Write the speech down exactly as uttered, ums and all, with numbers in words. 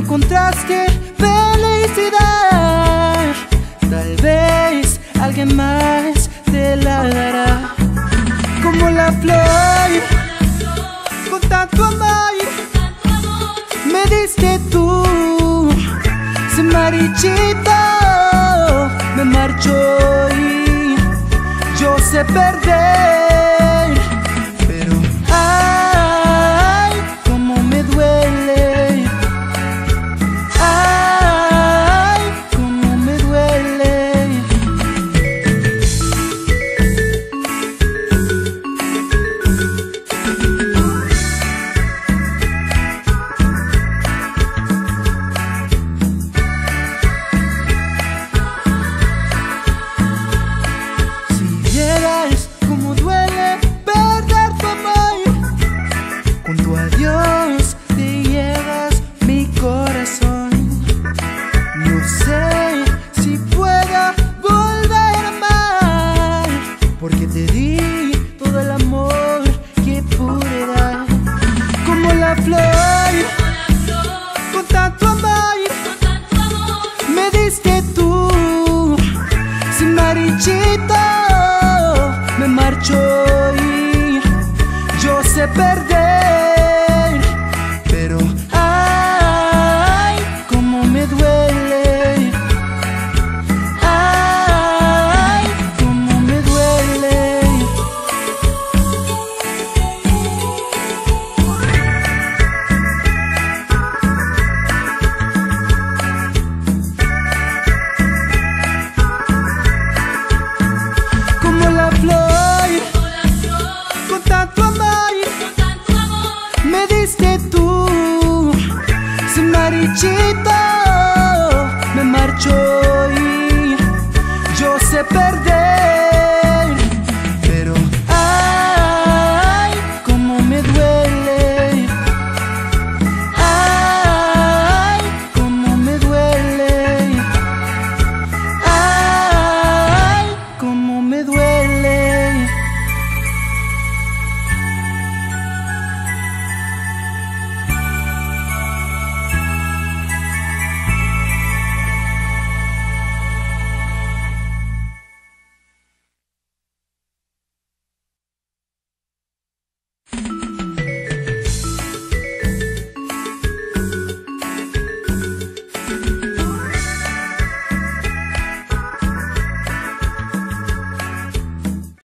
encontraste felicidad. Tal vez alguien más te la dará. Como la flor, con tanto amor, me diste tú. Sin marichito me marcho y yo sé perder, pero ay, cómo me duele. Ay, cómo me duele. Como duele perder tu amor, con tu adiós te llevas mi corazón. No sé si pueda volver a amar, porque te di todo el amor que pude dar. Como la flor, con tanto amor, me diste tú. Sin marichito me marcho y yo sé perder, pero ay, cómo me duele. Ay, cómo me duele. Como la flor, con tanto amor, me diste tú. Sin marichito me marcho y yo sé perder.